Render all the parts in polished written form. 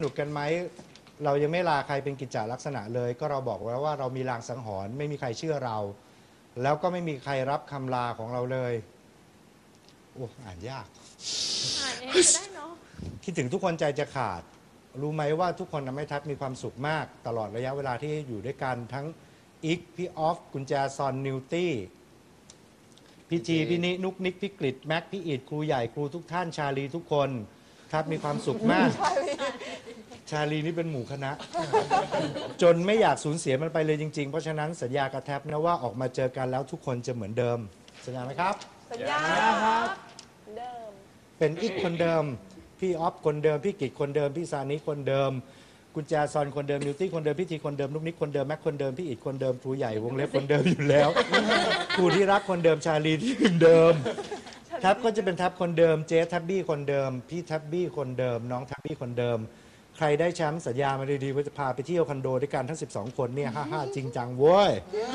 นุกกันไหมเรายังไม่ลาใครเป็นกิจจลักษณะเลยก็เราบอกไว้ว่าเรามีลางสังหรณ์ไม่มีใครเชื่อเรา แล้วก็ไม่มีใครรับคำลาของเราเลยโอ้อ่านยากอ่านเองก็ได้เนาะคิดถึงทุกคนใจจะขาด รู้ไหมว่าทุกคนทำให้ทัพมีความสุขมาก ตลอดระยะเวลาที่อยู่ด้วยกันทั้งอิกพี่ออฟกุญแจซอนนิวตี้พี่จีพี่นินุกนิกพี่กฤษแม็กพี่อิดครูใหญ่ครูทุกท่านชาลีทุกคนทัพมีความสุขมาก ชาลีนี่เป็นหมู่คณะ จนไม่อยากสูญเสียมันไปเลยจริงๆ เพราะฉะนั้นสัญญากับแท็บนะว่าออกมาเจอกันแล้วทุกคนจะเหมือนเดิมสัญญาไหมครับสัญญาครับเดิมเป็นอีกคนเดิมพี่ออฟคนเดิมพี่กิจคนเดิมพี่ซานิคนเดิมกุญแจซอนคนเดิมนิวตี้คนเดิมพี่ทีคนเดิมนุกนิกคนเดิมแม็กคนเดิมพี่อิดคนเดิมครูใหญ่วงเล็บคนเดิมอยู่แล้ว ครูที่รักคนเดิมชาลีที่เดิมแท็บก็จะเป็นแท็บคนเดิมเจ๊แท็บบี้คนเดิมพี่แท็บบี้คนเดิมน้องแท็บบี้คนเดิมใครได้แชมป์สัญญามาดีๆว่าจะพาไปเที่ยวคอนโดด้วยกันทั้ง12คนเนี่ยฮ่าๆจริงจังเว้ย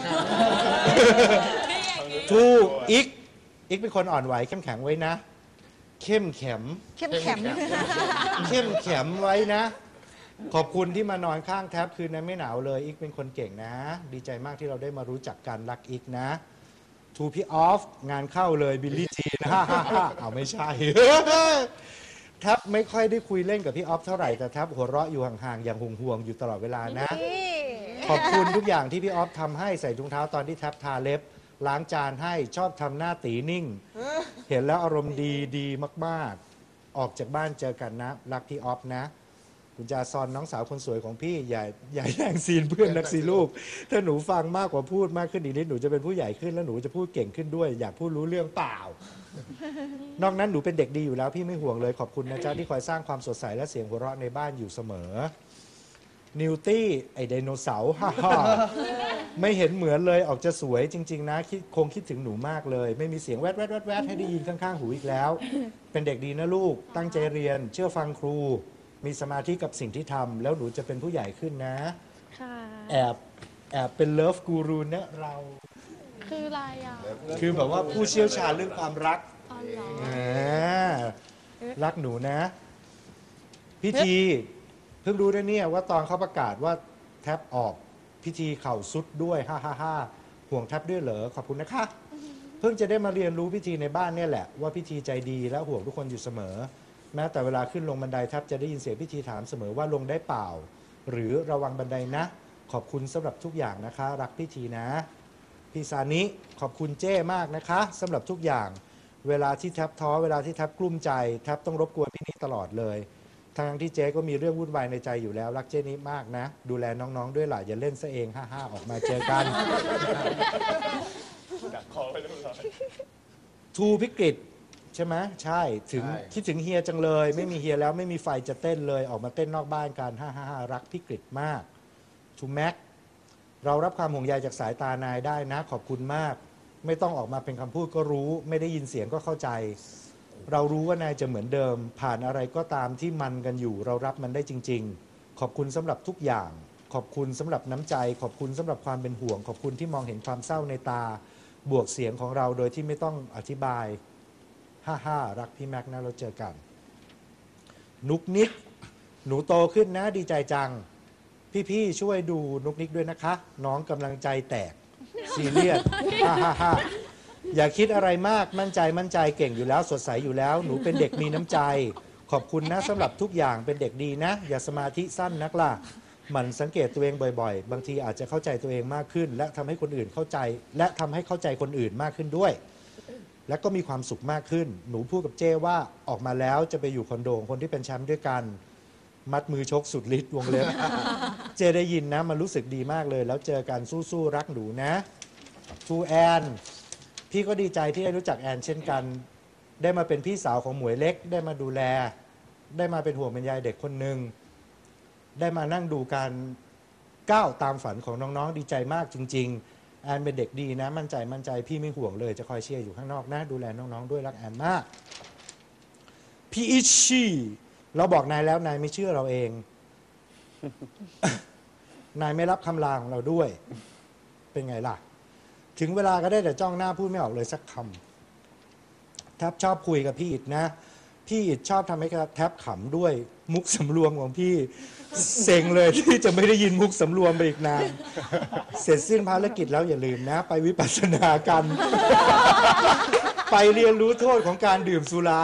ทูอีกเป็นคนอ่อนไหวเข้มแข็งไว้นะ เข้มแข็มเข้มแข็งเข้มแข็มไว้นะ ขอบคุณที่มานอนข้างแท็บคืนนั้นไม่หนาวเลยอีกเป็นคนเก่งนะ ดีใจมากที่เราได้มารู้จักกันรักอีกนะทูพี่ออฟงานเข้าเลยบิลลี่จีนเอาไม่ใช่ แท็บไม่ค่อยได้คุยเล่นกับพี่ออฟเท่าไหร่แต่แท็บหัวเราะอยู่ห่างๆอย่างห่วงๆอยู่ตลอดเวลานะ ขอบคุณทุกอย่างที่พี่ออฟทำให้ใส่ถุงเท้าตอนที่แท็บทาเล็บล้างจานให้ชอบทำหน้าตีนิ่ง เห็นแล้วอารมณ์ดีมากๆ ออกจากบ้านเจอกันนะรักพี่ออฟนะคุณจาซอนน้องสาวคนสวยของพี่อย่าแย่งซีนเพื่อนนักซีลูกถ้าหนูฟังมากกว่าพูดมากขึ้นอีกนิดหนูจะเป็นผู้ใหญ่ขึ้นแล้วหนูจะพูดเก่งขึ้นด้วย อยากพูดรู้เรื่องเปล่า นอกนั้นหนูเป็นเด็กดีอยู่แล้วพี่ไม่ห่วงเลยขอบคุณนะจ๊ะที่คอยสร้างความสดใสและเสียงหัวเราะในบ้านอยู่เสมอนิวตี้ไอไดโนเสาร์ฮ่าไม่เห็นเหมือนเลยออกจะสวยจริงๆนะคงคิดถึงหนูมากเลย ไม่มีเสียงแวดแวดแวดแวดให้ได้ยินข้างๆหูอีกแล้ว เป็นเด็กดีนะลูกตั้งใจเรียนเชื่อฟังครูมีสมาธิกับสิ่งที่ทำแล้วหนูจะเป็นผู้ใหญ่ขึ้นนะค่ะแอบเป็นเลิฟกูรูนะเราคืออะไรอ่ะคือแบบว่าผู้เชี่ยวชาญเรื่องความรักอ๋อเหรอรักหนูนะพิธีเพิ่งรู้ได้เนี่ยว่าตอนเขาประกาศว่าแท็บออกพิธีเข่าสุดด้วยห่วงแท็บด้วยเหรอขอบคุณนะคะเพิ่งจะได้มาเรียนรู้พิธีในบ้านเนี่ยแหละว่าพิธีใจดีและห่วงทุกคนอยู่เสมอแม้แต่เวลาขึ้นลงบันไดแท็บจะได้ยินเสียงพิธีถามเสมอว่าลงได้เปล่าหรือระวังบันไดนะขอบคุณสำหรับทุกอย่างนะคะรักพิธีนะพี่ซานิขอบคุณเจ้มากนะคะสำหรับทุกอย่างเวลาที่แท็บท้อเวลาที่แท็บกลุ้มใจแท็บต้องรบกวนพี่นิตลอดเลยทั้งที่เจ๊ก็มีเรื่องวุ่นวายในใจอยู่แล้วรักเจ๊นิมากนะดูแลน้องๆด้วยล่ะอย่าเล่นซะเองออกมาเจอกันดักคอไปเรียบร้อยทูพิกฤตใช่ไหมใช่ถึงคิดถึงเฮียจังเลย ไม่มีเฮียแล้วไม่มีไฟจะเต้นเลยออกมาเต้นนอกบ้านกันรักพิกฤตมากทูแม็กเรารับความห่วงใยจากสายตานายได้นะขอบคุณมากไม่ต้องออกมาเป็นคำพูดก็รู้ไม่ได้ยินเสียงก็เข้าใจเรารู้ว่านายจะเหมือนเดิมผ่านอะไรก็ตามที่มันกันอยู่เรารับมันได้จริงๆขอบคุณสำหรับทุกอย่างขอบคุณสำหรับน้ำใจขอบคุณสำหรับความเป็นห่วงขอบคุณที่มองเห็นความเศร้าในตาบวกเสียงของเราโดยที่ไม่ต้องอธิบายรักพี่แม็กนะเราเจอกันนุกนิกหนูโตขึ้นนะดีใจจังพี่ๆช่วยดูนุกนิกด้วยนะคะน้องกำลังใจแตกซีเรียสอย่าคิดอะไรมากมั่นใจเก่งอยู่แล้วสดใสอยู่แล้วหนูเป็นเด็กมีน้ำใจขอบคุณนะสำหรับทุกอย่างเป็นเด็กดีนะอย่าสมาธิสั้นนักล่ะหมั่นสังเกตตัวเองบ่อยๆบางทีอาจจะเข้าใจตัวเองมากขึ้นและทำให้คนอื่นเข้าใจและทำให้เข้าใจคนอื่นมากขึ้นด้วยและก็มีความสุขมากขึ้นหนูพูดกับเจ้ว่าออกมาแล้วจะไปอยู่คอนโดของคนที่เป็นแชมป์ด้วยกันมัดมือชกสุดฤทธิ์วงเล็บ เจได้ยินนะมันรู้สึกดีมากเลยแล้วเจอกันสู้ๆรักหนูนะทูแอนพี่ก็ดีใจที่ได้รู้จักแอนเช่นกันได้มาเป็นพี่สาวของหมวยเล็กได้มาดูแลได้มาเป็นห่วงเป็นใยเด็กคนหนึ่งได้มานั่งดูการก้าวตามฝันของน้องๆดีใจมากจริงๆแอนเป็นเด็กดีนะมั่นใจพี่ไม่ห่วงเลยจะคอยเชียร์อยู่ข้างนอกนะดูแลน้องๆด้วยรักแอนมากพี่อิชชี่เราบอกนายแล้วนายไม่เชื่อเราเอง นายไม่รับคำลาของเราด้วยเป็นไงล่ะถึงเวลาก็ได้แต่จ้องหน้าพูดไม่ออกเลยสักคำแทบชอบคุยกับพี่อิดนะพี่ชอบทำให้แทบขำด้วยมุกสำรวมของพี่เซ็งเลยที่จะไม่ได้ยินมุกสำรวมไปอีกนาน เสร็จสิ้นภารกิจแล้วอย่าลืมนะ ไปวิปัสสนากัน ไปเรียนรู้โทษของการดื่มสุรา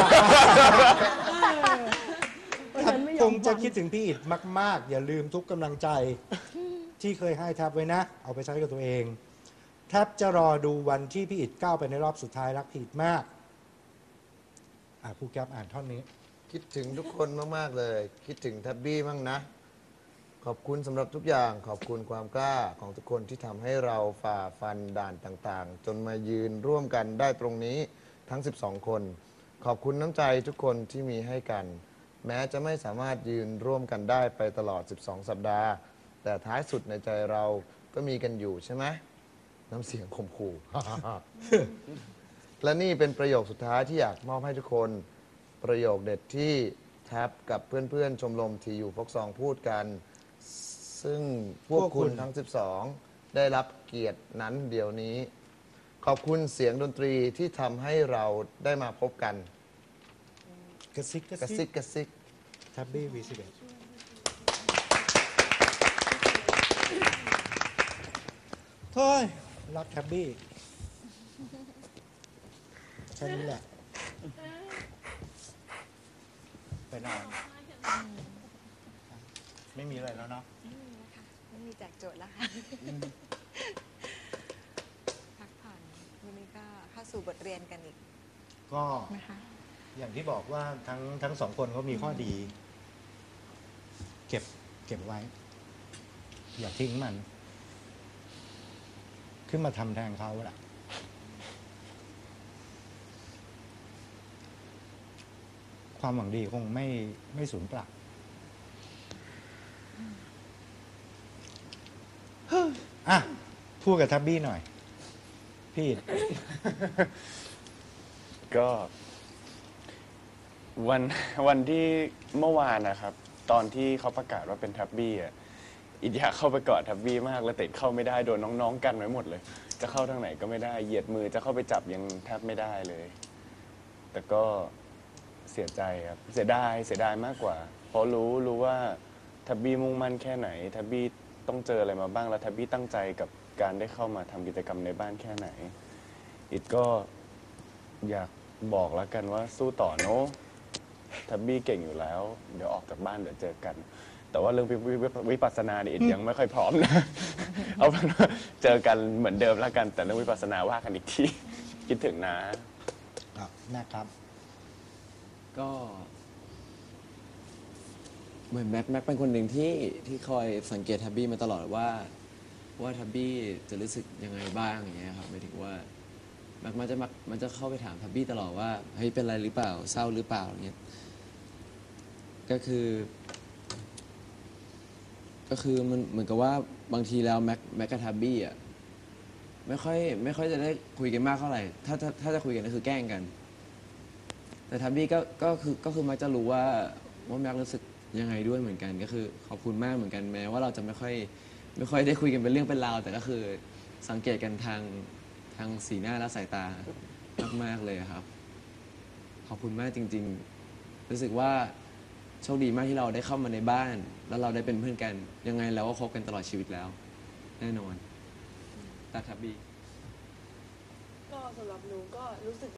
คงจะคิดถึงพี่อิฐมาก ๆ อย่าลืมทุกกำลังใจ ที่เคยให้แทบไว้นะ เอาไปใช้กับตัวเอง แทบจะรอดูวันที่พี่อิฐก้าวไปในรอบสุดท้ายรักพี่อิฐมากผู้แก๊ปอ่านท่อนนี้คิดถึงทุกคนมาก ๆ เลย คิดถึงแท็บบี้มั่งนะ ขอบคุณสำหรับทุกอย่าง ขอบคุณความกล้าของทุกคนที่ทำให้เราฝ่าฟันด่านต่างๆ จนมายืนร่วมกันได้ตรงนี้ทั้ง 12 คน ขอบคุณน้ำใจทุกคนที่มีให้กัน แม้จะไม่สามารถยืนร่วมกันได้ไปตลอด 12 สัปดาห์ แต่ท้ายสุดในใจเราก็มีกันอยู่ใช่ไหม น้ำเสียงข่มขู่ และนี่เป็นประโยคสุดท้ายที่อยากมอบให้ทุกคน ประโยคเด็ดที่แท็บกับเพื่อนๆ ชมรมทีอยู่ฟกซองพูดกัน ซึ่งพวกคุณทั้ง 12 ได้รับเกียรตินั้นเดี๋ยวนี้ ขอบคุณเสียงดนตรีที่ทำให้เราได้มาพบกันกระซิกกระซิกกระซิกแท็บบี้ V11 เฮ้ยรักแท็บบี้แค่นี้แหละ ไปนอนไม่มีอะไรแล้วเนาะไม่มีแจกโจทย์แล้วค่ะ พักผ่อนวันนี้ก็เข้าสู่บทเรียนกันอีกก็นะคะอย่างที่บอกว่าทั้งสองคนเขามีข้อดี เก็บไว้ อย่าทิ้งมัน ขึ้นมาทำแทนเขาแหละความหวังดีคงไม่สูญเปล่าอ่ะพูดกับทับบี้หน่อย พี่ก็วันที่เมื่อวานนะครับ ตอนที่เขาประกาศว่าเป็นทับบี้อ่ะอิดอยากเข้าไปกอดทับบี้มากแล้วแต่เข้าไม่ได้โดนน้องๆกันไว้หมดเลย จะเข้าทางไหนก็ไม่ได้เหยียดมือจะเข้าไปจับยังแทบไม่ได้เลย แต่ก็เสียใจครับเสียดายมากกว่า เพราะรู้ว่าทับบี้มุ่งมั่นแค่ไหนทับบี้ต้องเจออะไรมาบ้างแล้วทับบี้ตั้งใจกับการได้เข้ามาทำกิจกรรมในบ้านแค่ไหนอิดก็อยากบอกแล้วกันว่าสู้ต่อเนอะทับบี้เก่งอยู่แล้วเดี๋ยวออกจากบ้านเดี๋ยวเจอกัน แต่ว่าเรื่องวิปัสสนาเนี่ยอิดยังไม่ค่อยพร้อมนะ เอาเป็นว่าเจอกันเหมือนเดิมแล้วกัน แต่เรื่องวิปัสสนาว่ากันอีกที คิดถึงนะนะครับก็เหมือนแม็กเป็นคนหนึ่งที่คอยสังเกตทับบี้มาตลอดว่าทับบี้จะรู้สึกยังไงบ้างอย่างเงี้ยครับหมายถึงว่าแม็กมันจะเข้าไปถามทับบี้ตลอดว่าเฮ้ยเป็นไรหรือเปล่าเศร้าหรือเปล่าอย่างเงี้ยก็คือมันเหมือนกับว่าบางทีแล้วแม็กกับทับบี้อ่ะไม่ค่อยจะได้คุยกันมากเท่าไหร่ถ้าจะคุยกันก็คือแกล้งกัน แต่ทับบี้ก็คือมักจะรู้ว่าแม็กรู้สึกยังไงด้วยเหมือนกันก็คือขอบคุณมากเหมือนกันแม้ว่าเราจะไม่ค่อยได้คุยกันเป็นเรื่องเป็นราวแต่ก็คือสังเกตกันทางสีหน้าและสายตามากๆเลยครับขอบคุณมากจริงๆรู้สึกว่าโชคดีมากที่เราได้เข้ามาในบ้าน แล้วเราได้เป็นเพื่อนกันยังไงเราก็คบกันตลอดชีวิตแล้วแน่นอนตาทับบี้ก็สำหรับหนูก็รู้สึก